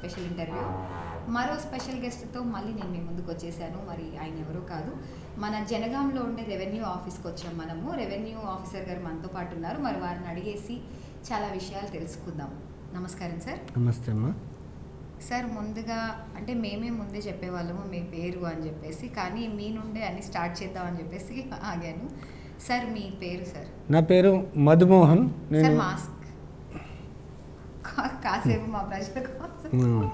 Special interview. మరో special గెస్ట్తో మళ్ళీ నేను మీ ముందుకు వచ్చేసాను. మరి ఆయన ఎవరో కాదు, మన జనగాంలో ఉండే రెవెన్యూ ఆఫీస్కి వచ్చాం మనము. రెవెన్యూ ఆఫీసర్ గారు మనతో పాటు ఉన్నారు. మరి వారిని అడిగేసి చాలా విషయాలు తెలుసుకుందాం. నమస్కారం సార్. నమస్తే అమ్మా. సార్, ముందుగా అంటే మేమే ముందే చెప్పేవాళ్ళము మీ పేరు అని చెప్పేసి, కానీ మీ నుండే అన్ని స్టార్ట్ చేద్దామని చెప్పేసి ఆగాను. సార్, మీ పేరు సార్? నా పేరు మధుమోహన్. సార్, మాస్క్ కాసేపు మా ప్రజల కోసం.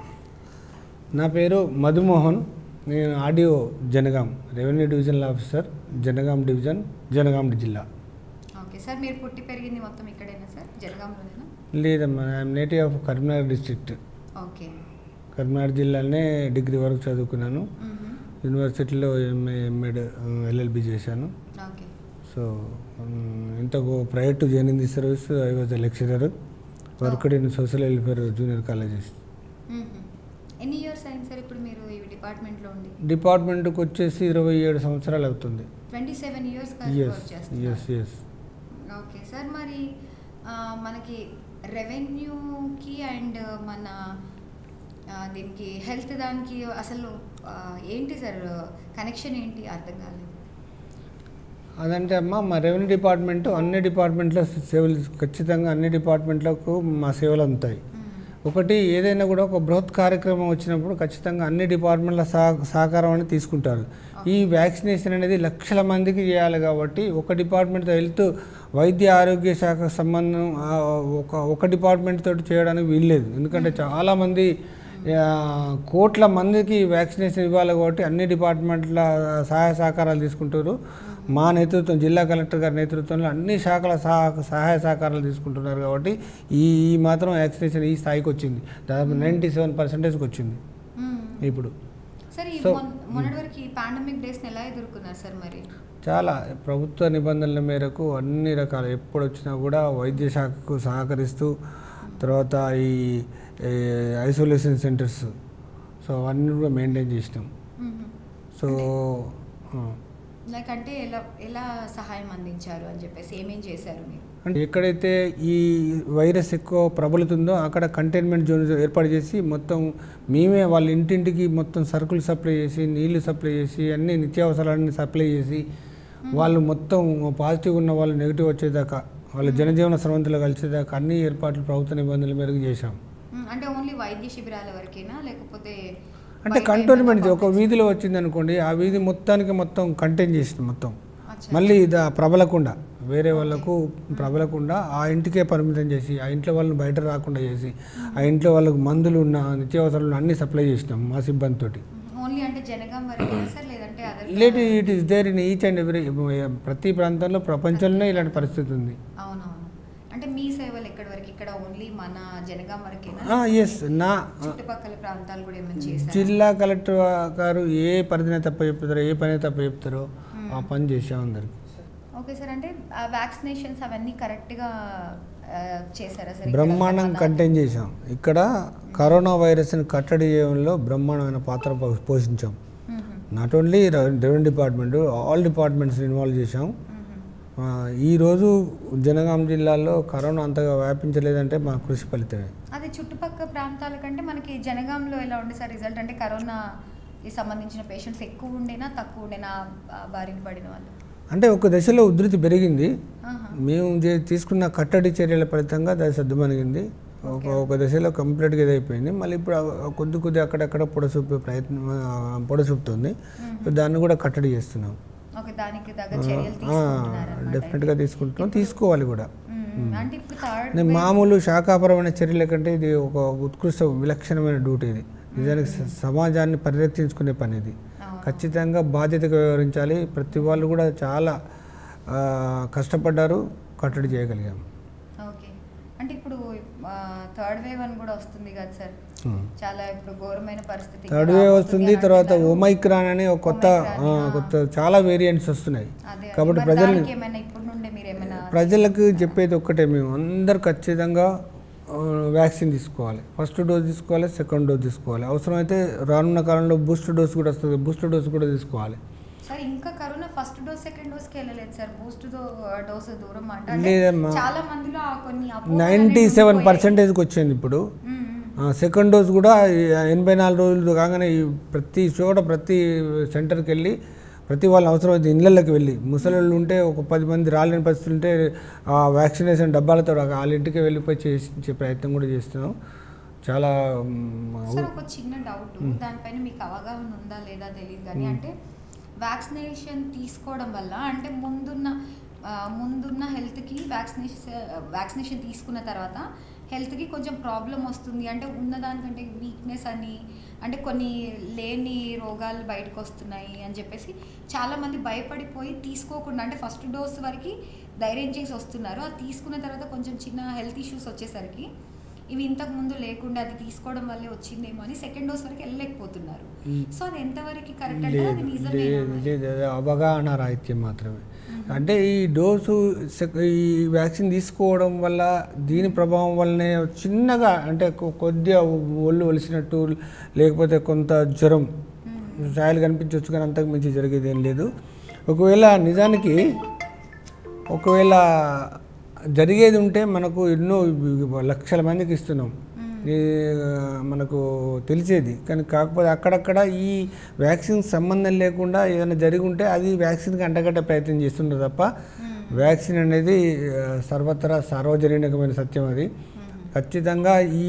నా పేరు మధుమోహన్. నేను ఆడియో Jangaon revenue divisional officer, Jangaon division, Jangaon జిల్లా. ఓకే సార్, మీరు పుట్టి పెరిగింది మొత్తం ఇక్కడేనా సార్, జనగాంలోనేనా? లేదమ్మా, I'm native of Karimnagar district. Okay. Karimnagar జిల్లాలోనే డిగ్రీ వరకు చదువుకున్నాను. యూనివర్సిటీలో ఎంఏ ఎంఎడ్ ఎల్ఎల్బి చేశాను. ఓకే. సో ఇంతకు prior to join in the service I was a lecturer worked in social welfare junior colleges. ఎన్ని ఇయర్స్ అయింది సార్ ఇప్పుడు మీరు ఈ డిపార్ట్మెంట్లో ఉండి? డిపార్ట్మెంట్కి వచ్చేసి 27 సంవత్సరాలు అవుతుంది. 27 ఇయర్స్. ఎస్. ఓకే సార్, మరి మనకి రెవెన్యూకి అండ్ మన దీనికి హెల్త్ దానికి అసలు ఏంటి సార్ కనెక్షన్ ఏంటి, అర్థం కాలేదు. అదంటే అమ్మ, మా రెవెన్యూ డిపార్ట్మెంట్ అన్ని డిపార్ట్మెంట్లో సేవలు, ఖచ్చితంగా అన్ని డిపార్ట్మెంట్లకు మా సేవలు అందుతాయి. ఒకటి ఏదైనా కూడా ఒక బృహత్ కార్యక్రమం వచ్చినప్పుడు ఖచ్చితంగా అన్ని డిపార్ట్మెంట్ల సహకారం అనేది తీసుకుంటారు. ఈ వ్యాక్సినేషన్ అనేది లక్షల మందికి చేయాలి కాబట్టి ఒక డిపార్ట్మెంట్తో హెల్త్ వైద్య ఆరోగ్య శాఖ సంబంధం ఒక డిపార్ట్మెంట్ తోటి చేయడానికి వీల్లేదు. ఎందుకంటే చాలామంది కోట్ల మందికి వ్యాక్సినేషన్ ఇవ్వాలి కాబట్టి అన్ని డిపార్ట్మెంట్ల సహాయ సహకారాలు తీసుకుంటారు. మా నేతృత్వం, జిల్లా కలెక్టర్ గారి నేతృత్వంలో అన్ని శాఖల సహాయ సహకారాలు తీసుకుంటున్నారు కాబట్టి ఈ మాత్రం వ్యాక్సినేషన్ ఈ స్థాయికి వచ్చింది. దాదాపు 97% వచ్చింది ఇప్పుడు. సో మొన్నటి వరకు ఈ పాండమిక్ డేస్ని ఎలా ఎదుర్కొన్నారు సార్? మరి చాలా ప్రభుత్వ నిబంధనల మేరకు అన్ని రకాల ఎప్పుడు వచ్చినా కూడా వైద్య శాఖకు సహకరిస్తూ, తర్వాత ఈ ఐసోలేషన్ సెంటర్స్, సో అవన్నీ కూడా మెయింటైన్ చేసినాం. సో లైక్ అంటే ఎలా సహాయం అందించారు అని చెప్పేసి ఏమేం చేశారు మీరు? అంటే ఎక్కడైతే ఈ వైరస్ ఎక్కువ ప్రబలుతుందో అక్కడ కంటైన్మెంట్ జోన్ ఏర్పాటు చేసి మొత్తం మేమే వాళ్ళ ఇంటింటికి మొత్తం సరుకులు సప్లై చేసి, నీళ్లు సప్లై చేసి, అన్ని నిత్యావసరాలన్నీ సప్లై చేసి, వాళ్ళు మొత్తం పాజిటివ్ ఉన్న వాళ్ళు నెగిటివ్ వచ్చేదాకా, వాళ్ళ జనజీవన స్రవంతిలో కలిసేదాకా అన్ని ఏర్పాట్లు ప్రభుత్వ నిబంధనల మేరకు చేశాం. అంటే ఓన్లీ వైద్య శిబిరాల వరకేనా, లేకపోతే అంటే కంటోన్మెంట్ ఒక వీధిలో వచ్చింది అనుకోండి, ఆ వీధి మొత్తం కంటైన్ చేసింది మొత్తం. మళ్ళీ ఇది ప్రబలకుండా, వేరే వాళ్ళకు ప్రబలకుండా ఆ ఇంటికే పరిమితం చేసి, ఆ ఇంట్లో వాళ్ళని బయట రాకుండా చేసి, ఆ ఇంట్లో వాళ్ళకు మందులు ఉన్న నిత్యావసరాలు అన్నీ సప్లై చేసినాం మా సిబ్బందితో. లేదు, it is there in each and every, ప్రతి ప్రాంతంలో ప్రపంచంలోనే ఇలాంటి పరిస్థితి ఉంది. అంటే మీ సేవలు ఎక్కడి వరకు? ఇక్కడ ఓన్లీ మన జనగాం వరకేనా? ఎస్. నా చుట్టుపక్కల ప్రాంతాలు కూడా ఏమైనా చేశారా? జిల్లా కలెక్టర్ గారు ఏ పరిధిని తప్ప చెప్తారో, ఏ పని తప్ప చెప్తారో ఆ పని చేసాం అందరికి. ఓకే సార్, అంటే వ్యాక్సినేషన్స్ అవన్నీ కరెక్ట్గా చేశారా సార్? బ్రహ్మాండం కంటైన్ చేసాం. ఇక్కడ కరోనా వైరస్ని కట్టడి చేయడంలో బ్రహ్మాండమైన పాత్ర పోషించాం. Not only revenue department, all departments involve చేసాం. ఈరోజు జనగాం జిల్లాలో కరోనా అంతగా వ్యాపించలేదంటే మా కృషి ఫలితమే. అది చుట్టుపక్కల ప్రాంతాల కంటే మనకి జనగాంలో ఎలా ఉండే సార్ రిజల్ట్? అంటే కరోనాకి సంబంధించిన పేషెంట్స్ ఎక్కువ ఉండేనా, తక్కువ ఉండేనా బారిన పడిన వాళ్ళు? అంటే ఒక దశలో ఉధృతి పెరిగింది. మేము తీసుకున్న కట్టడి చర్యల ఫలితంగా అది సర్దుమణిగింది. ఒక దశలో కంప్లీట్గా ఇదైపోయింది. మళ్ళీ ఇప్పుడు కొద్ది అక్కడక్కడ పొడసూపుతుంది. దాన్ని కూడా కట్టడి చేస్తున్నాం. డెఫినెట్గా తీసుకుంటున్నాం, తీసుకోవాలి కూడా. మామూలు శాఖాపరమైన చర్యల కంటే ఇది ఒక ఉత్కృష్ట విలక్షణమైన డ్యూటీ. ఇది నిజానికి సమాజాన్ని పరిరక్షించుకునే పని. ఇది ఖచ్చితంగా బాధ్యతగా వ్యవహరించాలి. ప్రతి వాళ్ళు కూడా చాలా కష్టపడ్డారు, కట్టడి చేయగలిగాం. అంటే ఇప్పుడు థర్డ్ వేవ్ అని కూడా వస్తుంది కదా సార్, చాలా ఇప్పుడు ఘోరమైన పరిస్థితి. థర్డ్ వేవ్ వస్తుంది, తర్వాత ఒమైక్రాన్ అని ఒక కొత్త చాలా వేరియంట్స్ వస్తున్నాయి. కాబట్టి ప్రజలకు చెప్పేది ఒక్కటే, మేము అందరు ఖచ్చితంగా వ్యాక్సిన్ తీసుకోవాలి. ఫస్ట్ డోస్ తీసుకోవాలి, సెకండ్ డోస్ తీసుకోవాలి. అవసరమైతే రానున్న కాలంలో బూస్టర్ డోస్ కూడా వస్తుంది, బూస్టర్ డోస్ కూడా తీసుకోవాలి. సార్, ఇంకా కరోనా ఫస్ట్ డోస్ సెకండ్ డోస్కి వెళ్ళలేదు సార్, బూస్ట్ డోస్ దూరం లేదమ్మా. చాలా మందిలో కొన్ని 97% వచ్చింది ఇప్పుడు. సెకండ్ డోస్ కూడా 84 రోజులు కాగానే ప్రతి చోట ప్రతి సెంటర్కి వెళ్ళి ప్రతి వాళ్ళ అవసరమైతే ఇళ్ళకి వెళ్ళి ముసలి ఉంటే ఒక 10 మంది రాలేని పరిస్థితులు ఉంటే ఆ వ్యాక్సినేషన్ డబ్బాలతో వాళ్ళ ఇంటికి వెళ్ళిపోయి చేసే ప్రయత్నం కూడా చేస్తున్నాం. చాలా సార్ ఒక చిన్న డౌట్, దానిపైన మీకు అవగాహన ఉందా లేదా తెలియదు కానీ, అంటే వ్యాక్సినేషన్ తీసుకోవడం వల్ల అంటే ముందున్న హెల్త్కి వ్యాక్సినేషన్ తీసుకున్న తర్వాత హెల్త్కి కొంచెం ప్రాబ్లం వస్తుంది అంటే ఉన్నదానికంటే వీక్నెస్ అని, అంటే కొన్ని లేని రోగాలు బయటకు వస్తున్నాయి అని చెప్పేసి చాలామంది భయపడిపోయి తీసుకోకుండా అంటే ఫస్ట్ డోస్ వరకు ధైర్యం చేసి వస్తున్నారు. అది తీసుకున్న తర్వాత కొంచెం చిన్న హెల్త్ ఇష్యూస్ వచ్చేసరికి ఇవి ఇంతకు ముందు లేకుండా అది తీసుకోవడం వల్లే వచ్చిందేమో అని సెకండ్ డోస్ వరకు వెళ్ళలేకపోతున్నారు. సో అది ఎంతవరకు కరెక్ట్ అంటే అది నిజమేనా? అవగాహన రాహిత్యం మాత్రమే. అంటే ఈ డోసు ఈ వ్యాక్సిన్ తీసుకోవడం వల్ల దీని ప్రభావం వల్లనే చిన్నగా అంటే కొద్దిగా ఒళ్ళు ఒలిసినట్టు లేకపోతే కొంత జ్వరం ఛాయలు కనిపించవచ్చు కానీ అంతకు మించి జరిగేది ఏం లేదు. ఒకవేళ నిజానికి జరిగేది ఉంటే మనకు ఎన్నో లక్షల మందికి ఇస్తున్నాం, మనకు తెలిసేది. కానీ కాకపోతే అక్కడక్కడ ఈ వ్యాక్సిన్ సంబంధం లేకుండా ఏదైనా జరిగి ఉంటే అది వ్యాక్సిన్కి అంటగట్టే ప్రయత్నం చేస్తుంటారు తప్ప వ్యాక్సిన్ అనేది సర్వత్రా సార్వజనీనకమైన సత్యం. అది ఖచ్చితంగా ఈ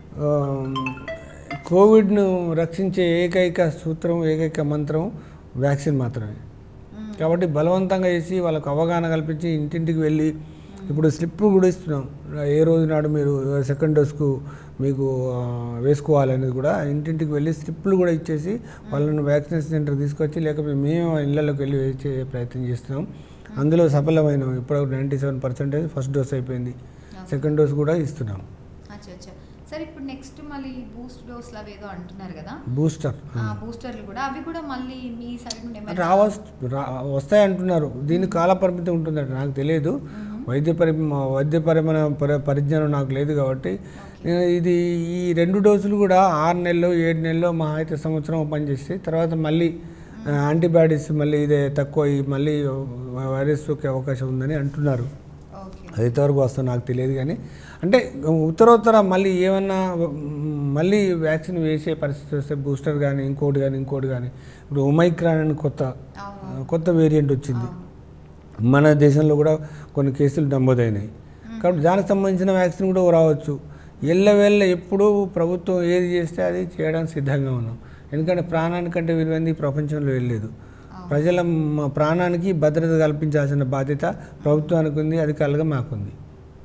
కోవిడ్ను రక్షించే ఏకైక సూత్రం ఏకైక మంత్రం వ్యాక్సిన్ మాత్రమే. కాబట్టి బలవంతంగా చేసి వాళ్ళకు అవగాహన కల్పించి ఇంటింటికి వెళ్ళి ఇప్పుడు స్లిప్ కూడా ఇస్తున్నాం, ఏ రోజు నాడు మీరు సెకండ్ డోస్కు మీకు వేసుకోవాలనేది కూడా ఇంటింటికి వెళ్ళి స్లిప్లు కూడా ఇచ్చేసి వాళ్ళని వ్యాక్సినేషన్ సెంటర్ తీసుకొచ్చి లేకపోతే మేము ఇళ్ళలోకి వెళ్ళి వేసే ప్రయత్నం చేస్తున్నాం. అందులో సఫలమైన ఇప్పుడు 97% ఫస్ట్ డోస్ అయిపోయింది, సెకండ్ డోస్ కూడా ఇస్తున్నాం. సార్ ఇప్పుడు నెక్స్ట్ మళ్ళీ బూస్ట్ డోస్లు అవి ఏదో అంటున్నారు కదా, బూస్టర్లు కూడా అవి కూడా మళ్ళీ మీ సైడ్ నుండి వస్తాయి అంటున్నారు. దీనికి కాల పరిమితి ఉంటుందట, నాకు తెలియదు. వైద్యపరమైన పరిజ్ఞానం నాకు లేదు కాబట్టి ఇది ఈ 2 డోసులు కూడా 6 నెలలు 7 నెలలు మహా అయితే సంవత్సరం పనిచేస్తాయి. తర్వాత మళ్ళీ యాంటీబాడీస్ మళ్ళీ ఇదే తక్కువ మళ్ళీ వైరస్ సోకే అవకాశం ఉందని అంటున్నారు. అది ఎంతవరకు వస్తుందో నాకు తెలియదు కానీ అంటే ఉత్తరోత్తర మళ్ళీ ఏమన్నా మళ్ళీ వ్యాక్సిన్ వేసే పరిస్థితి వస్తే బూస్టర్ కానీ ఇంకోటి కానీ ఇప్పుడు ఒమైక్రాన్ అని కొత్త వేరియంట్ వచ్చింది, మన దేశంలో కూడా కొన్ని కేసులు నమోదైనాయి. కాబట్టి దానికి సంబంధించిన వ్యాక్సిన్ కూడా రావచ్చు. ఎల్లవేళ్ళ ఎప్పుడూ ప్రభుత్వం ఏది చేస్తే అది చేయడానికి సిద్ధంగా ఉన్నాం. ఎందుకంటే ప్రాణానికంటే విలువైంది ప్రపంచంలో వెళ్ళలేదు. ప్రజల ప్రాణానికి భద్రత కల్పించాల్సిన బాధ్యత ప్రభుత్వానికి ఉంది, అధికారులుగా మాకుంది.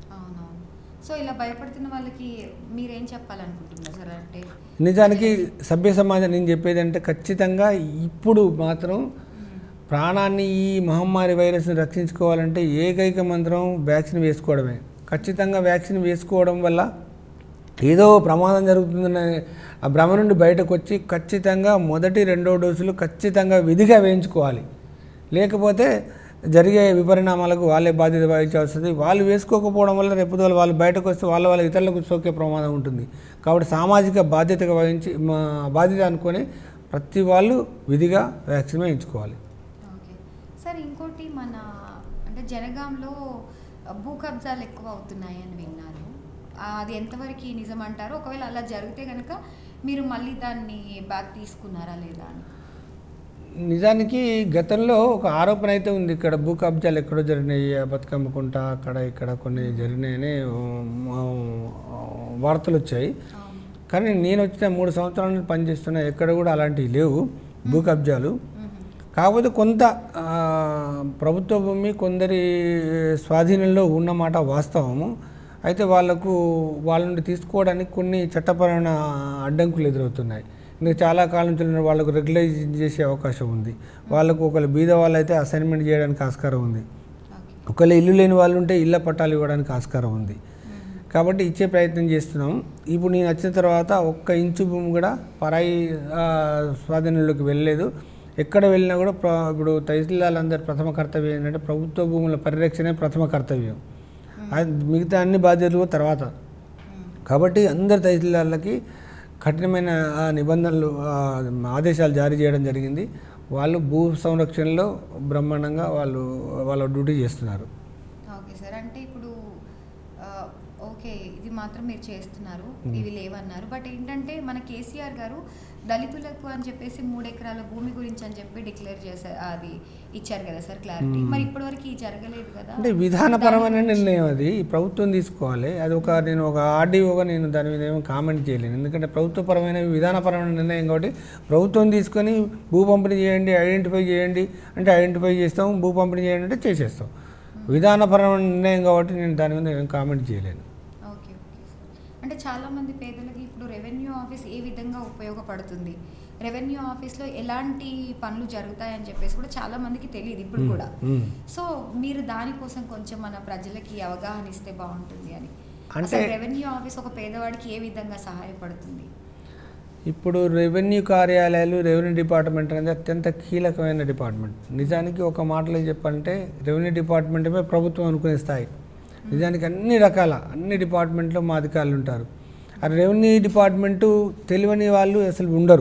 సో ఇలా భయపడుతున్న వాళ్ళకి మీరేం చెప్పాలనుకుంటున్నారు సార్? అంటే నిజానికి సభ్య సమాజం నేను చెప్పేది అంటే ఖచ్చితంగా ఇప్పుడు మాత్రం ప్రాణాన్ని ఈ మహమ్మారి వైరస్ని రక్షించుకోవాలంటే ఏకైక మంత్రం వ్యాక్సిన్ వేసుకోవడమే. ఖచ్చితంగా వ్యాక్సిన్ వేసుకోవడం వల్ల ఏదో ప్రమాదం జరుగుతుందనే ఆ భ్రమ నుండి బయటకు వచ్చి ఖచ్చితంగా మొదటి 2వ డోసులు ఖచ్చితంగా విధిగా వేయించుకోవాలి. లేకపోతే జరిగే విపరిణామాలకు వాళ్ళే బాధ్యత వహించాల్సి వస్తుంది. వాళ్ళు వేసుకోకపోవడం వల్ల రేపు వాళ్ళు బయటకు వస్తే వాళ్ళ ఇతరులకు సోకే ప్రమాదం ఉంటుంది. కాబట్టి సామాజిక బాధ్యతగా వహించి బాధ్యత అనుకొని ప్రతి వాళ్ళు విధిగా వ్యాక్సిన్ వేయించుకోవాలి. ఓకే సార్, ఇంకోటి మన అంటే జనగాంలో భూ కబ్జాలు ఎక్కువ అవుతున్నాయి అని విన్నాను, అది ఎంతవరకు నిజం అంటారు? ఒకవేళ అలా జరిగితే కనుక మీరు మళ్ళీ దాన్ని బ్యాక్ తీసుకున్నారా లేదా అని? నిజానికి గతంలో ఒక ఆరోపణ అయితే ఉంది, ఇక్కడ భూ కబ్జాలు ఎక్కడో జరిగినాయి, బతుకమ్మకుంట అక్కడ ఇక్కడ కొన్ని జరిగినాయని వార్తలు వచ్చాయి. కానీ నేను వచ్చిన 3 సంవత్సరాల నుంచి పనిచేస్తున్నా ఎక్కడ కూడా అలాంటివి లేవు భూ కబ్జాలు. కాకపోతే కొంత ప్రభుత్వ భూమి కొందరి స్వాధీనంలో ఉన్నమాట వాస్తవము. అయితే వాళ్ళ నుండి తీసుకోవడానికి కొన్ని చట్టపరమైన అడ్డంకులు ఎదురవుతున్నాయి. ఇంకా చాలా కాలం నుంచి వాళ్ళకు రెగ్యులైజ్ చేసే అవకాశం ఉంది. వాళ్ళకు ఒకవేళ బీద వాళ్ళు అయితే అసైన్మెంట్ చేయడానికి ఆస్కారం ఉంది. ఒకవేళ ఇల్లు లేని వాళ్ళు ఉంటే ఇళ్ళ పట్టాలు ఇవ్వడానికి ఆస్కారం ఉంది. కాబట్టి ఇచ్చే ప్రయత్నం చేస్తున్నాం. ఇప్పుడు నేను వచ్చిన తర్వాత 1 ఇంచు భూమి కూడా పరాయి స్వాధీనంలోకి వెళ్ళలేదు. ఎక్కడ వెళ్ళినా కూడా ఇప్పుడు తహసీల్దార్లందరి ప్రథమ కర్తవ్యం ఏంటంటే ప్రభుత్వ భూముల పరిరక్షణే ప్రథమ కర్తవ్యం, మిగతా అన్ని బాధ్యతలు తర్వాత. కాబట్టి అందరు తహసీల్దార్లకి కఠినమైన నిబంధనలు ఆదేశాలు జారీ చేయడం జరిగింది. వాళ్ళు భూ సంరక్షణలో బ్రహ్మాండంగా వాళ్ళ డ్యూటీ చేస్తున్నారు. ఓకే సార్, అంటే ఇప్పుడు ఓకే ఓకే, ఇది మాత్రం మీరు చేస్తున్నారు, ఇవి లేవన్నారు. బట్ ఏంటంటే మన కేసీఆర్ గారు దళితులకు అని చెప్పేసి 3 ఎకరాల భూమి గురించి అని చెప్పి డిక్లేర్ చేశారు, అది ఇచ్చారు కదా సార్ క్లారిటీ. మరి ఇప్పటివరకు ఇది జరగలేదు కదా. అంటే విధానపరమైన నిర్ణయం అది ప్రభుత్వం తీసుకోవాలి. అది నేను ఒక ఆర్డీఓగా నేను దాని మీద ఏమో కామెంట్ చేయలేను. ఎందుకంటే ప్రభుత్వపరమైన విధానపరమైన నిర్ణయం కాబట్టి ప్రభుత్వం తీసుకొని భూ పంపిణీ చేయండి, ఐడెంటిఫై చేయండి అంటే ఐడెంటిఫై చేస్తాం, భూ పంపిణీ చేయండి అంటే చేసేస్తాం. విధానపరమైన నిర్ణయం కాబట్టి నేను దాని మీద ఏం కామెంట్ చేయలేను. Okay okay sir. అంటే చాలామంది పేదలకి ఇప్పుడు రెవెన్యూ ఆఫీస్ ఏ విధంగా ఉపయోగపడుతుంది, రెవెన్యూ ఆఫీస్లో ఎలాంటి పనులు జరుగుతాయని చెప్పేసి కూడా చాలామందికి తెలియదు ఇప్పుడు కూడా. సో మీరు దానికోసం కొంచెం మన ప్రజలకి అవగాహన ఇస్తే బాగుంటుంది అని. అంటే రెవెన్యూ ఆఫీస్ ఒక పేదవాడికి ఏ విధంగా సహాయపడుతుంది? ఇప్పుడు రెవెన్యూ కార్యాలయాలు, రెవెన్యూ డిపార్ట్మెంట్ అనేది అత్యంత కీలకమైన డిపార్ట్మెంట్. నిజానికి ఒక మాటలో చెప్పంటే రెవెన్యూ డిపార్ట్మెంటే ప్రభుత్వం అనుకునే స్థాయి. నిజానికి అన్ని డిపార్ట్మెంట్లో మా అధికారులు ఉంటారు. ఆ రెవెన్యూ డిపార్ట్మెంటు తెలియని వాళ్ళు అసలు ఉండరు.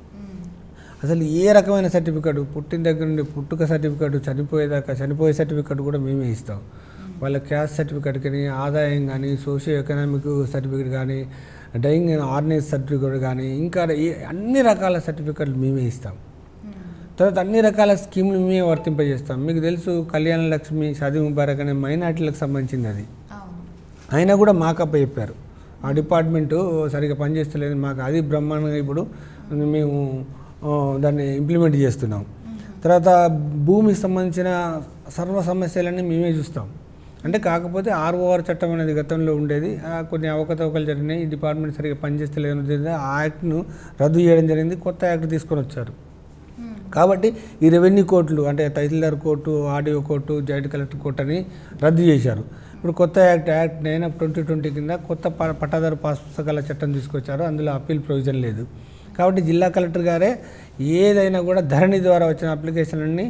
అసలు ఏ రకమైన సర్టిఫికెట్, పుట్టిన దగ్గర నుండి పుట్టుక సర్టిఫికెట్, చనిపోయేదాకా చనిపోయే సర్టిఫికెట్ కూడా మేమే ఇస్తాం. వాళ్ళ క్యాస్ట్ సర్టిఫికెట్ కానీ, ఆదాయం కానీ, సోషియో ఎకనామిక్ సర్టిఫికెట్ కానీ, డైయింగ్ ఆర్గనైజ్ సర్టిఫికెట్ కానీ, ఇంకా అన్ని రకాల సర్టిఫికెట్లు మేమే ఇస్తాం. తర్వాత అన్ని రకాల స్కీములు మేమే వర్తింపజేస్తాం. మీకు తెలుసు కళ్యాణ లక్ష్మి, షాదీ ముబారక్ అనే మైనార్టీలకు సంబంధించింది అది. అయినా కూడా మాకప్ప చెప్పారు ఆ డిపార్ట్మెంటు సరిగ్గా పనిచేస్తలేదు, మాకు అది బ్రహ్మాండంగా ఇప్పుడు మేము దాన్ని ఇంప్లిమెంట్ చేస్తున్నాం. తర్వాత భూమికి సంబంధించిన సర్వ సమస్యలన్నీ మేమే చూస్తాం. అంటే కాకపోతే ఆర్ఓఆర్ చట్టం అనేది గతంలో ఉండేది, కొన్ని అవకతవకలు జరిగినాయి, ఈ డిపార్ట్మెంట్ సరిగ్గా పనిచేస్తలేదు, ఆ యాక్ట్ను రద్దు చేయడం జరిగింది, కొత్త యాక్ట్ తీసుకొని వచ్చారు. కాబట్టి ఈ రెవెన్యూ కోర్టులు అంటే tahsildar court, RDO court, joint collector court అని రద్దు చేశారు. ఇప్పుడు కొత్త యాక్ట్ 9/2020 కింద కొత్త పట్టాదారు పాస్ పుస్తకాల చట్టం తీసుకొచ్చారు. అందులో అప్పీల్ ప్రొవిజన్ లేదు. కాబట్టి జిల్లా కలెక్టర్ గారే ఏదైనా కూడా ధరణి ద్వారా వచ్చిన అప్లికేషన్లన్నీ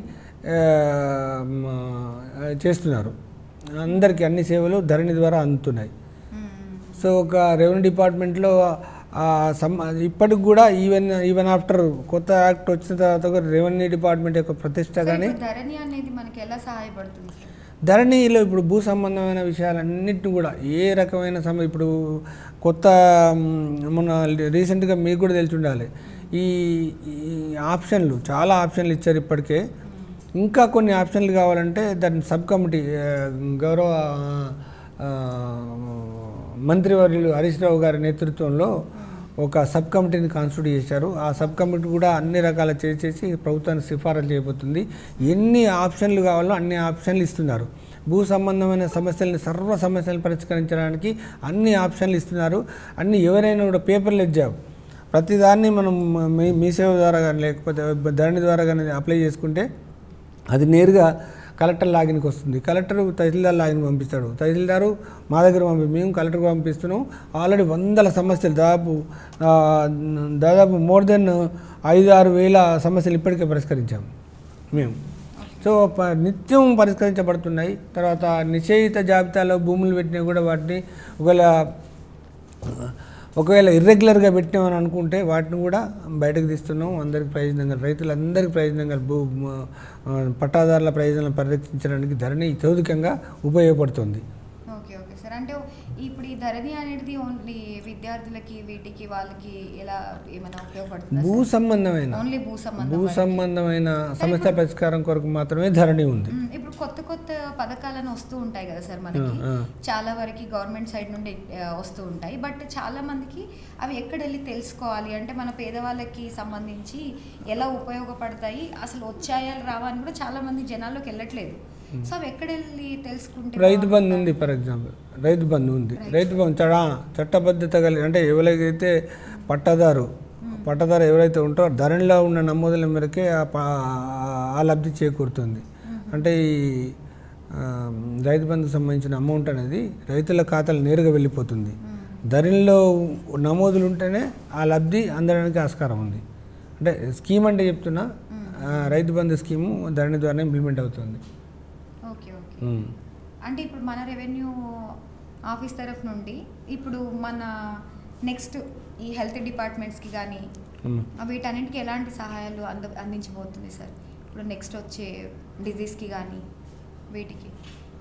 చేస్తున్నారు. అందరికీ అన్ని సేవలు ధరణి ద్వారా అందుతున్నాయి. సో ఒక రెవెన్యూ డిపార్ట్మెంట్లో ఇప్పటికి కూడా ఈవెన్ ఆఫ్టర్ కొత్త యాక్ట్ వచ్చిన తర్వాత కూడా రెవెన్యూ డిపార్ట్మెంట్ యొక్క ప్రతిష్ట కానీ ధరణి అనేది మనకి ఎలా సహాయపడుతుంది? ధరణిలో ఇప్పుడు భూ సంబంధమైన విషయాలన్నింటినీ కూడా ఏ రకమైన ఇప్పుడు కొత్త మొన్న రీసెంట్గా మీకు కూడా తెలిసి ఉండాలి, ఈ ఆప్షన్లు చాలా ఆప్షన్లు ఇచ్చారు ఇప్పటికే. ఇంకా కొన్ని ఆప్షన్లు కావాలంటే దాని సబ్ కమిటీ గౌరవ మంత్రివర్యులు హరీష్ రావు గారి నేతృత్వంలో ఒక సబ్ కమిటీని కాన్స్టిట్యూట్ చేశారు. ఆ సబ్ కమిటీ కూడా అన్ని రకాల చేసి ప్రభుత్వానికి సిఫారసు చేయబోతుంది. ఎన్ని ఆప్షన్లు కావాలో అన్ని ఆప్షన్లు ఇస్తున్నారు. భూ సంబంధమైన సమస్యలని సర్వ సమస్యలను పరిష్కరించడానికి అన్ని ఆప్షన్లు ఇస్తున్నారు. అన్ని ఎవరైనా కూడా పేపర్లెస్ జాబ్ ప్రతిదాన్ని మనం మీ సేవ ద్వారా కానీ లేకపోతే ధరణి ద్వారా కానీ అప్లై చేసుకుంటే అది నేరుగా కలెక్టర్ లాగిన్కి వస్తుంది. కలెక్టర్ తహసీల్దార్ లాగిన్ పంపిస్తాడు, తహసీల్దారు మా దగ్గర మేము కలెక్టర్కి పంపిస్తున్నాం. ఆల్రెడీ వందల సమస్యలు దాదాపు మోర్ దెన్ 5-6 వేల సమస్యలు ఇప్పటికే పరిష్కరించాము మేము. సో నిత్యం పరిష్కరించబడుతున్నాయి. తర్వాత నిషేధిత జాబితాలో భూములు పెట్టినా కూడా వాటిని ఒకవేళ ఇర్రెగ్యులర్గా పెట్టినామని అనుకుంటే వాటిని కూడా బయటకు తీస్తున్నాం. అందరికి ప్రయోజనంగా, రైతులందరికీ ప్రయోజనంగా, పట్టాదారుల ప్రయోజనాలను పరిరక్షించడానికి ధరణి చౌదికంగా ఉపయోగపడుతుంది. Okay okay sir. అంటే ఇప్పుడు ఈ ధరణి అనేది ఓన్లీ విద్యార్థులకి వీటికి వాళ్ళకి ఎలా ఏమైనా ఉపయోగపడుతుంది? భూ సంబంధమైన సమస్య పరిష్కారం కొరకు మాత్రమే ధరణి ఉంది. ఇప్పుడు కొత్త పథకాలను వస్తూ ఉంటాయి కదా సార్ మనకి, చాలా వరకు గవర్నమెంట్ సైడ్ నుండి వస్తూ ఉంటాయి. బట్ చాలా మందికి అవి ఎక్కడ వెళ్ళి తెలుసుకోవాలి అంటే మన పేదవాళ్ళకి సంబంధించి ఎలా ఉపయోగపడతాయి, అసలు వచ్చాయా రావా అని కూడా చాలా మంది జనాల్లోకి వెళ్ళట్లేదు. సో అవి ఎక్కడ వెళ్ళి తెలుసుకుంటే? రైతు బంధు ఉంది, ఫర్ ఎగ్జాంపుల్ రైతు బంధు ఉంది. రైతు బంధు చట్టబద్ధత కలిగి అంటే ఎవరైతే పట్టాదారు ఎవరైతే ఉంటారో ధరణిలో ఉన్న నమోదుల మేరకే ఆ లబ్ధి చేకూరుతుంది. అంటే ఈ రైతు బంధుకు సంబంధించిన అమౌంట్ అనేది రైతుల ఖాతాలు నేరుగా వెళ్ళిపోతుంది. ధరణిలో నమోదులు ఉంటేనే ఆ లబ్ధి అందడానికి ఆస్కారం ఉంది. అంటే స్కీమ్ అంటే చెప్తున్నా, రైతు బంధు స్కీము ధరణి ద్వారా ఇంప్లిమెంట్ అవుతుంది. Okay okay. అంటే ఇప్పుడు మన రెవెన్యూ ఆఫీస్ తరఫు నుండి ఇప్పుడు మన నెక్స్ట్ ఈ హెల్త్ డిపార్ట్మెంట్స్కి కానీ వీటన్నింటికి ఎలాంటి సహాయాలు అందించబోతుంది సార్? ఇప్పుడు నెక్స్ట్ వచ్చే డిజీజ్కి కానీ వీటికి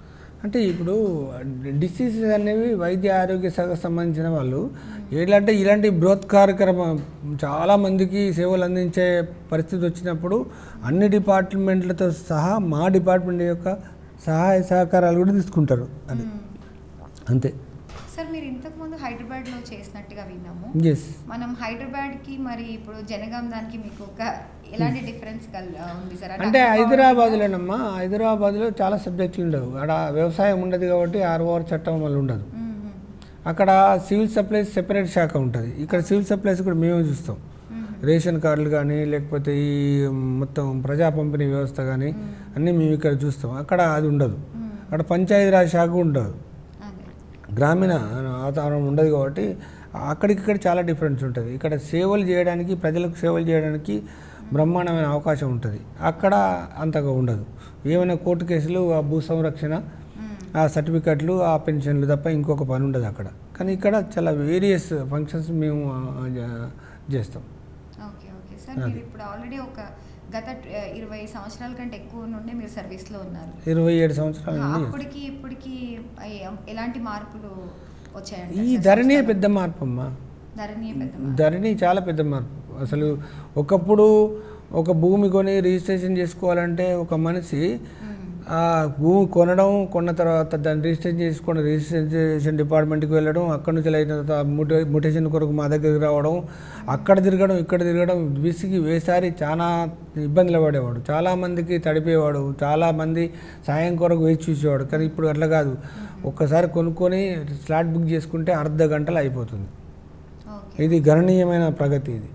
అంటే ఇప్పుడు డిసీజెస్ అనేవి వైద్య ఆరోగ్య శాఖకు సంబంధించిన వాళ్ళు ఏంటంటే ఇలాంటి బృహత్ కార్యక్రమం చాలామందికి సేవలు అందించే పరిస్థితి వచ్చినప్పుడు అన్ని డిపార్ట్మెంట్లతో సహా మా డిపార్ట్మెంట్ యొక్క సహాయ సహకారాలు కూడా తీసుకుంటారు అది అంతే. సార్ మీరు ఇంతకుముందు హైదరాబాద్లో చేసినట్టుగా విన్నాము. ఎస్. మనం హైదరాబాద్కి మరి ఇప్పుడు జనగాం దానికి మీకు ఒక ఎలాంటి డిఫరెన్స్ ఉంది సార్? అంటే హైదరాబాద్లోనమ్మా, హైదరాబాద్లో చాలా సబ్జెక్టులు ఉండవు. అక్కడ వ్యవసాయం ఉండదు కాబట్టి 6 చట్టం వల్ల ఉండదు. అక్కడ సివిల్ సప్లైస్ సెపరేట్ శాఖ ఉంటుంది. ఇక్కడ సివిల్ సప్లైస్ కూడా మేమే చూస్తాం. రేషన్ కార్డులు కానీ లేకపోతే ఈ మొత్తం ప్రజా పంపిణీ వ్యవస్థ కానీ అన్నీ మేము ఇక్కడ చూస్తాం. అక్కడ అది ఉండదు. అక్కడ పంచాయతీరాజ్ శాఖ ఉండదు, గ్రామీణ వాతావరణం ఉండదు కాబట్టి అక్కడికిక్కడ చాలా డిఫరెన్స్ ఉంటుంది. ఇక్కడ సేవలు చేయడానికి, ప్రజలకు సేవలు చేయడానికి బ్రహ్మాండమైన అవకాశం ఉంటుంది. అక్కడ అంతగా ఉండదు. ఏమైనా కోర్టు కేసులు, ఆ భూ సంరక్షణ, ఆ సర్టిఫికెట్లు, ఆ పెన్షన్లు తప్ప ఇంకొక పని ఉండదు అక్కడ. కానీ ఇక్కడ చాలా వేరియస్ ఫంక్షన్స్ మేము చేస్తాం. Okay okay sir. మీరు ఇప్పుడు ఆల్రెడీ ఒక గత 20 సంవత్సరాల కంటే ఎక్కువ నుండి మీరు సర్వీస్లో ఉన్నారు. 27 సంవత్సరాల నుండి. అప్పటికి ఇప్పటికి ఎలాంటి మార్పులు వచ్చాయండి? ఈ ధరణి పెద్ద మార్పు అమ్మా. ధరణి చాలా పెద్ద మార్పు. అసలు ఒకప్పుడు ఒక భూమి కొని రిజిస్ట్రేషన్ చేసుకోవాలంటే ఒక మనిషి ఆ భూమి కొన్న తర్వాత దాన్ని రిజిస్ట్రేషన్ చేసుకోవడం, రిజిస్ట్రేషన్ డిపార్ట్మెంట్కి వెళ్ళడం, అక్కడి నుంచి అయిన తర్వాత ముటేషన్ కొరకు మా దగ్గరికి రావడం, అక్కడ తిరగడం, ఇక్కడ తిరగడం, విసిగి వేసారి చాలా ఇబ్బందులు పడేవాడు. చాలామందికి తడిపేవాడు, చాలామంది సాయం కొరకు వేచి చూసేవాడు. కానీ ఇప్పుడు అట్లా కాదు. ఒక్కసారి కొనుక్కొని స్లాట్ బుక్ చేసుకుంటే అర్ధ గంటలు అయిపోతుంది. ఇది గణనీయమైన ప్రగతి. ఇది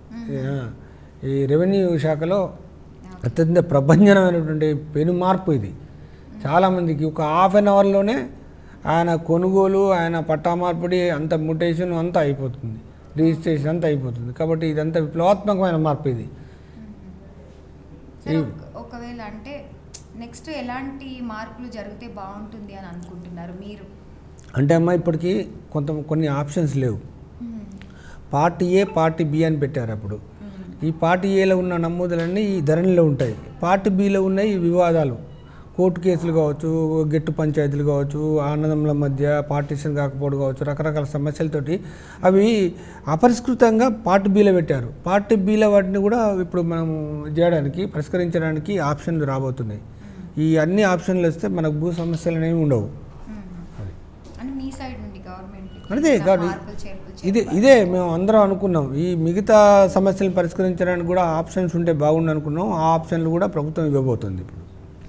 ఈ రెవెన్యూ శాఖలో అత్యంత ప్రభంజనమైనటువంటి పెను మార్పు ఇది. చాలామందికి ఒక ½ an hourలోనే ఆయన కొనుగోలు, ఆయన పట్టా మార్పిడి, అంత మ్యుటేషన్ అంతా అయిపోతుంది, రిజిస్ట్రేషన్ అంతా అయిపోతుంది. కాబట్టి ఇదంతా విప్లవాత్మకమైన మార్పు ఇది. ఒకవేళ అంటే నెక్స్ట్ ఎలాంటి మార్పులు జరిగితే బాగుంటుంది అని అనుకుంటున్నారు మీరు? అంటే అమ్మా ఇప్పటికీ కొన్ని ఆప్షన్స్ లేవు. పార్టీ ఏ, పార్టీ బి అని పెట్టారు. అప్పుడు ఈ పార్టీ ఏలో ఉన్న నమోదులన్నీ ఈ ధరణిలో ఉంటాయి. పార్టీ బిలో ఉన్నాయి ఈ వివాదాలు, కోర్టు కేసులు కావచ్చు, గెట్టు పంచాయతీలు కావచ్చు, ఆనందంల మధ్య పార్టీషన్ కాకపోవడం కావచ్చు, రకరకాల సమస్యలతోటి అవి అపరిష్కృతంగా పార్టీ బిలో పెట్టారు. పార్టీ బిలో వాటిని కూడా ఇప్పుడు మనం చేయడానికి, పరిష్కరించడానికి ఆప్షన్లు రాబోతున్నాయి. ఈ అన్ని ఆప్షన్లు వస్తే మనకు భూ సమస్యలు అనేవి ఉండవు. అదే కాదు, ఇదే మేము అందరం అనుకున్నాం. ఈ మిగతా సమస్యలను పరిష్కరించడానికి కూడా ఆప్షన్స్ ఉంటే బాగుండు అనుకున్నాం. ఆ ఆప్షన్లు కూడా ప్రభుత్వం ఇవ్వబోతుంది ఇప్పుడు.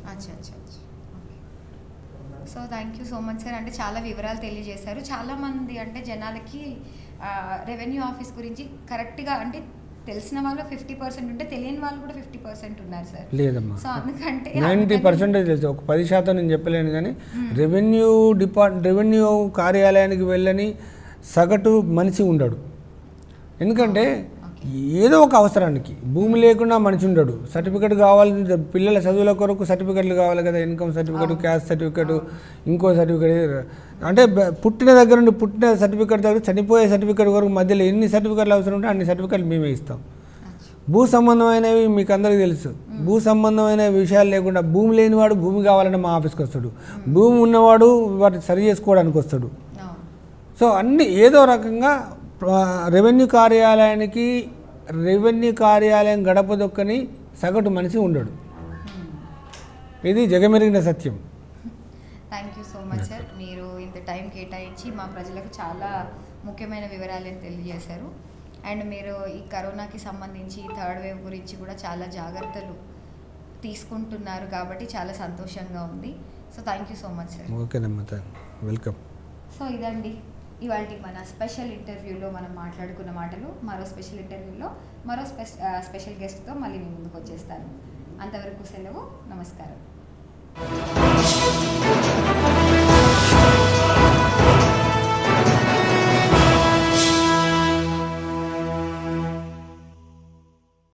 So thank you so much sir. అంటే చాలా వివరాలు తెలియజేశారు. చాలామంది అంటే జనాలకి రెవెన్యూ ఆఫీస్ గురించి కరెక్ట్గా అంటే తెలిసిన వాళ్ళు 50% ఉంటే తెలియని వాళ్ళు కూడా 50% ఉన్నారు సార్. లేదమ్మా, సో అందుకంటే 90% తెలుసు. ఒక 10% నేను చెప్పలేను. కానీ రెవెన్యూ కార్యాలయానికి వెళ్ళని సగటు మనిషి ఉండడు. ఎందుకంటే ఏదో ఒక అవసరానికి భూమి లేకుండా మనిషి ఉండడు. సర్టిఫికెట్ కావాలి, పిల్లల చదువుల కొరకు సర్టిఫికెట్లు కావాలి కదా, ఇన్కమ్ సర్టిఫికెట్, క్యాస్ట్ సర్టిఫికెట్, ఇంకో సర్టిఫికెట్. అంటే పుట్టిన దగ్గర నుండి పుట్టిన సర్టిఫికెట్ దగ్గర చనిపోయే సర్టిఫికెట్ వరకు మధ్యలో ఎన్ని సర్టిఫికెట్లు అవసరం ఉంటే అన్ని సర్టిఫికెట్లు మేమే ఇస్తాం. భూ సంబంధమైనవి మీకు అందరికీ తెలుసు. భూ సంబంధమైన విషయాలు లేకుండా భూమి లేనివాడు భూమి కావాలని మా ఆఫీస్కి వస్తాడు, భూమి ఉన్నవాడు వాటిని సరి చేసుకోవడానికి వస్తాడు. సో అన్ని ఏదో రకంగా రెవెన్యూ కార్యాలయం గడప దొక్కని సగటు మనిషి ఉండడు. ఇది జగమెరిగిన సత్యం. Thank you so much sir. మీరు ఇంత టైం కేటాయించి మా ప్రజలకు చాలా ముఖ్యమైన వివరాలను తెలియజేశారు. అండ్ మీరు ఈ కరోనాకి సంబంధించి 3rd వేవ్ గురించి కూడా చాలా జాగ్రత్తలు తీసుకుంటున్నారు కాబట్టి చాలా సంతోషంగా ఉంది. So thank you so much sir. ఓకేనమ్మా, వెల్కమ్. సో ఇదండి ఇవాళ మన స్పెషల్ ఇంటర్వ్యూలో మనం మాట్లాడుకున్న మాటలు. మరో స్పెషల్ ఇంటర్వ్యూలో మరో స్పెషల్ గెస్ట్తో మళ్ళీ మీ ముందుకు వచ్చేస్తాను. అంతవరకు సెలవు. నమస్కారం.